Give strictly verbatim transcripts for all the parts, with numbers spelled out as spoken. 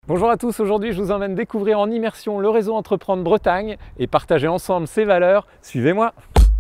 Bonjour à tous, aujourd'hui je vous emmène découvrir en immersion le réseau Entreprendre Bretagne et partager ensemble ses valeurs. Suivez-moi.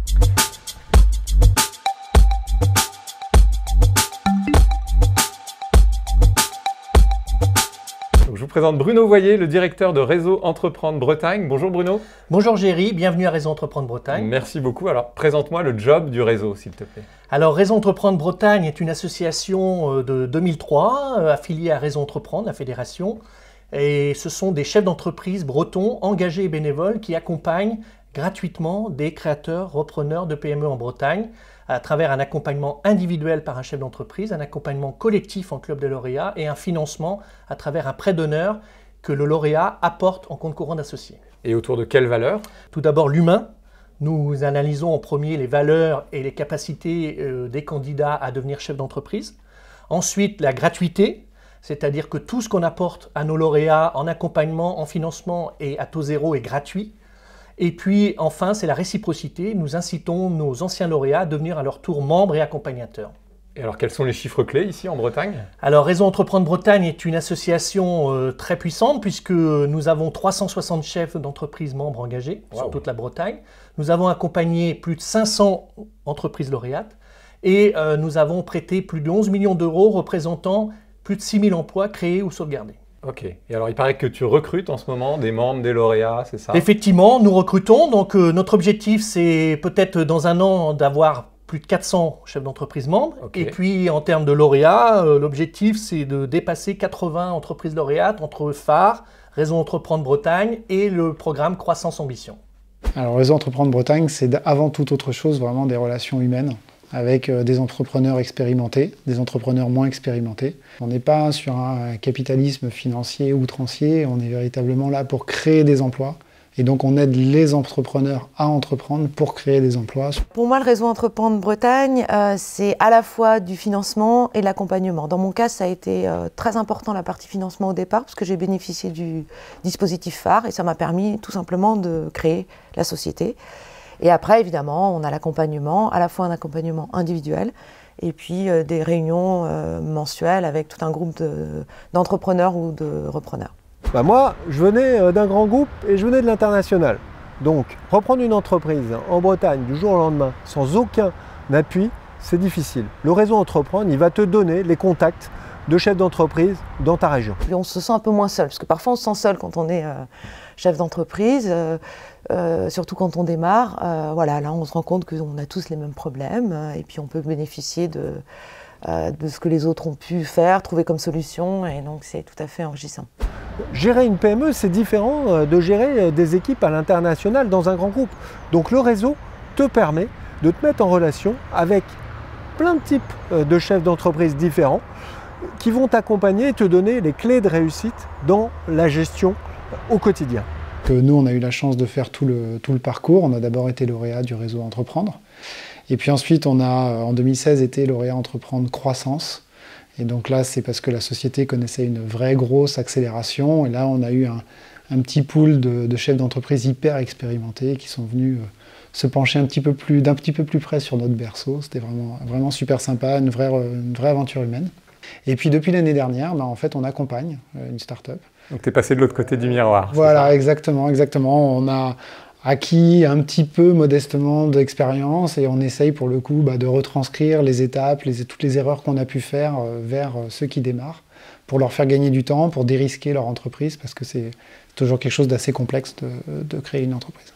Je vous présente Bruno Voyer, le directeur de Réseau Entreprendre Bretagne. Bonjour Bruno. Bonjour Géry, bienvenue à Réseau Entreprendre Bretagne. Merci beaucoup. Alors présente-moi le job du réseau s'il te plaît. Alors Réseau Entreprendre Bretagne est une association de deux mille trois affiliée à Réseau Entreprendre, la fédération. Et ce sont des chefs d'entreprise bretons engagés et bénévoles qui accompagnent gratuitement des créateurs, repreneurs de P M E en Bretagne à travers un accompagnement individuel par un chef d'entreprise, un accompagnement collectif en club de lauréats et un financement à travers un prêt d'honneur que le lauréat apporte en compte courant d'associé. Et autour de quelles valeurs? Tout d'abord l'humain. Nous analysons en premier les valeurs et les capacités euh, des candidats à devenir chef d'entreprise. Ensuite, la gratuité, c'est-à-dire que tout ce qu'on apporte à nos lauréats en accompagnement, en financement et à taux zéro est gratuit. Et puis enfin, c'est la réciprocité. Nous incitons nos anciens lauréats à devenir à leur tour membres et accompagnateurs. Et alors, quels sont les chiffres clés ici en Bretagne? Alors, Réseau Entreprendre Bretagne est une association euh, très puissante puisque nous avons trois cent soixante chefs d'entreprise membres engagés wow. sur toute la Bretagne. Nous avons accompagné plus de cinq cents entreprises lauréates et euh, nous avons prêté plus de onze millions d'euros représentant plus de six mille emplois créés ou sauvegardés. Ok. Et alors, il paraît que tu recrutes en ce moment des membres, des lauréats, c'est ça? Effectivement, nous recrutons. Donc, euh, notre objectif, c'est peut-être dans un an d'avoir plus de quatre cents chefs d'entreprise membres. Okay. Et puis, en termes de lauréats, euh, l'objectif, c'est de dépasser quatre-vingts entreprises lauréates entre Phare, Réseau Entreprendre Bretagne et le programme Croissance Ambition. Alors, Réseau Entreprendre Bretagne, c'est avant toute autre chose vraiment des relations humaines avec des entrepreneurs expérimentés, des entrepreneurs moins expérimentés. On n'est pas sur un capitalisme financier outrancier, on est véritablement là pour créer des emplois. Et donc on aide les entrepreneurs à entreprendre pour créer des emplois. Pour moi, le Réseau Entreprendre Bretagne, euh, c'est à la fois du financement et de l'accompagnement. Dans mon cas, ça a été euh, très important la partie financement au départ, parce que j'ai bénéficié du dispositif Phare et ça m'a permis tout simplement de créer la société. Et après, évidemment, on a l'accompagnement, à la fois un accompagnement individuel et puis euh, des réunions euh, mensuelles avec tout un groupe de, d'entrepreneurs ou de repreneurs. Bah moi, je venais d'un grand groupe et je venais de l'international. Donc, reprendre une entreprise en Bretagne du jour au lendemain sans aucun appui, c'est difficile. Le réseau Entreprendre, il va te donner les contacts de chefs d'entreprise dans ta région. Et on se sent un peu moins seul, parce que parfois on se sent seul quand on est euh, chef d'entreprise, euh, euh, surtout quand on démarre. Euh, voilà, là on se rend compte qu'on a tous les mêmes problèmes, euh, et puis on peut bénéficier de, euh, de ce que les autres ont pu faire, trouver comme solution, et donc c'est tout à fait enrichissant. Gérer une P M E, c'est différent de gérer des équipes à l'international dans un grand groupe. Donc le réseau te permet de te mettre en relation avec plein de types de chefs d'entreprise différents qui vont t'accompagner et te donner les clés de réussite dans la gestion au quotidien. Nous, on a eu la chance de faire tout le, tout le parcours. On a d'abord été lauréat du réseau Entreprendre. Et puis ensuite, on a, en deux mille seize, été lauréat Entreprendre Croissance. Et donc là, c'est parce que la société connaissait une vraie grosse accélération. Et là, on a eu un, un petit pool de, de chefs d'entreprise hyper expérimentés qui sont venus euh, se pencher un petit peu plus, d'un petit peu plus près sur notre berceau. C'était vraiment, vraiment super sympa, une vraie, une vraie aventure humaine. Et puis depuis l'année dernière, bah, en fait, on accompagne euh, une start-up. Donc tu es passé de l'autre côté du miroir. Voilà, exactement, exactement. On a acquis un petit peu modestement d'expérience et on essaye pour le coup bah, de retranscrire les étapes, les, toutes les erreurs qu'on a pu faire euh, vers euh, ceux qui démarrent, pour leur faire gagner du temps, pour dérisquer leur entreprise, parce que c'est toujours quelque chose d'assez complexe de, de créer une entreprise.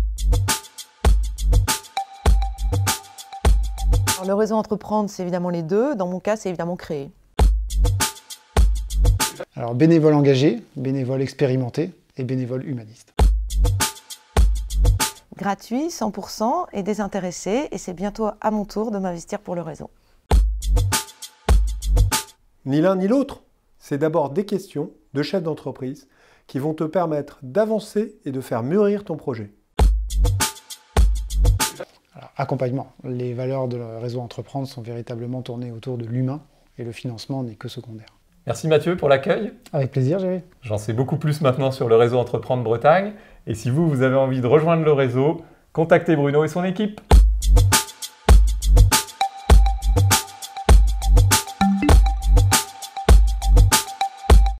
Alors, le réseau Entreprendre, c'est évidemment les deux. Dans mon cas, c'est évidemment créer. Alors, bénévole engagé, bénévole expérimenté et bénévole humaniste. Gratuit, cent pour cent et désintéressé. Et c'est bientôt à mon tour de m'investir pour le réseau. Ni l'un ni l'autre. C'est d'abord des questions de chefs d'entreprise qui vont te permettre d'avancer et de faire mûrir ton projet. Alors, accompagnement. Les valeurs de Réseau Entreprendre sont véritablement tournées autour de l'humain et le financement n'est que secondaire. Merci Mathieu pour l'accueil. Avec plaisir, Géry. J'en sais beaucoup plus maintenant sur le réseau Entreprendre Bretagne. Et si vous, vous avez envie de rejoindre le réseau, contactez Bruno et son équipe.